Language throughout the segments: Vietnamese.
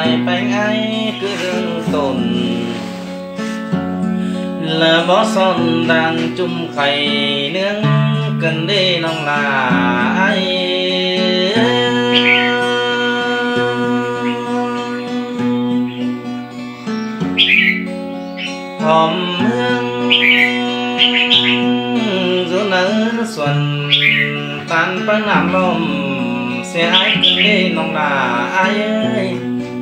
lại bánh ai cứ đương tồn là bó son đang chung khay nướng cần đi nông là ai hòm hương dù nở xuân tan bắn nằm lom xe ai cần đi nông là ai ơi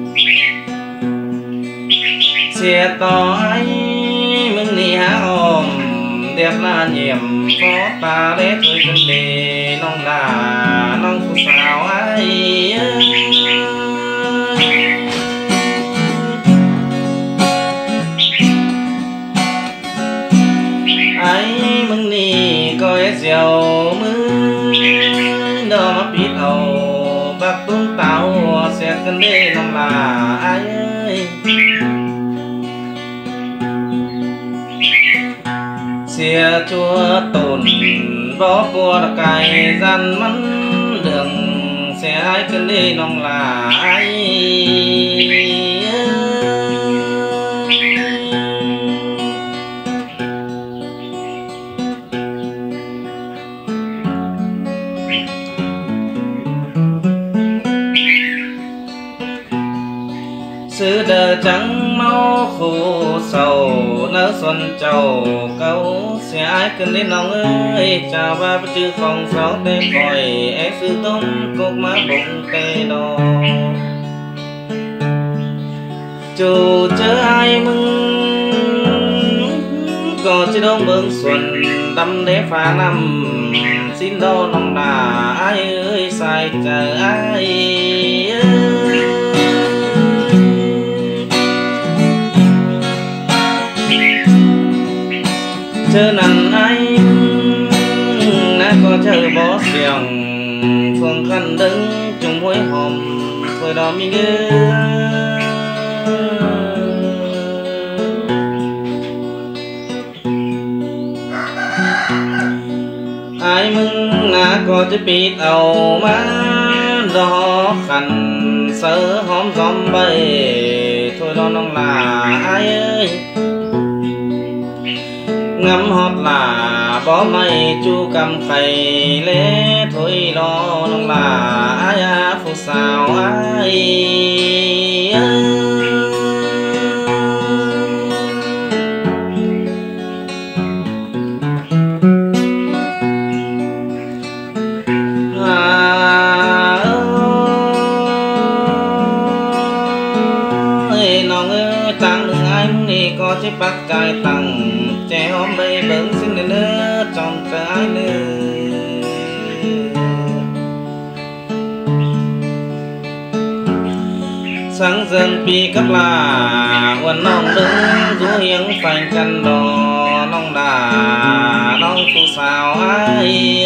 xe to ai mừng đi há hòm đẹp là nhiệm có ta để thôi cần đi nông là nông phụ sao ai ai mừng đi coi dẻo mưa đó mà biết hầu bác tuấn tao sẽ cần đi nông là ai ơi xe chúa tồn bó bùa cài gian mắn đường xe ai cần đi nông là ai sự đời trắng máu khổ sầu nỡ xuân trầu câu sẽ ai cần đến lòng ơi chào ba bất chư phòng sáu tên còi ép sư tông cột má bụng tê đò chủ chớ ai mừng có chứ đông bướng xuân đâm đế phá năm xin đâu lòng là ai ơi sai chờ ai chờ nằn anh đã có chờ bó xiềng phương khăn đứng chung hối hòm thôi đó mình ai mừng đã có chứ bị tàu má đó khăn sớ hóm gióm bay thôi đó nông là ai ơi ngắm hót là bó mây chu cầm khay lễ thôi lo nông là ai phụ sao ai nông ơi tăng đừng anh đi có chiếc bát cài tăng trẻ hôm bay bướng xin đến nữa trong trái nữa sáng dần pi cấp là quần nông đứng rú hiếng phanh căn đò nông đà nông phụ sao ai